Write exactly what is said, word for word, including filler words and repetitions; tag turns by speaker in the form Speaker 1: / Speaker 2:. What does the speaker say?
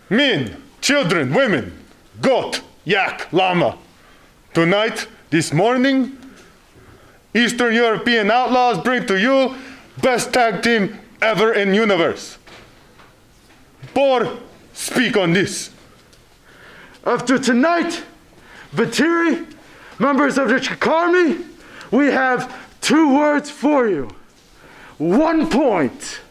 Speaker 1: Men, children, women, goat, yak, llama. Tonight, this morning, Eastern European Outlaws bring to you best tag team ever in universe. Bor, speak on this.
Speaker 2: After tonight, Vatiri, members of the Chakarmi, we have two words for you. One point.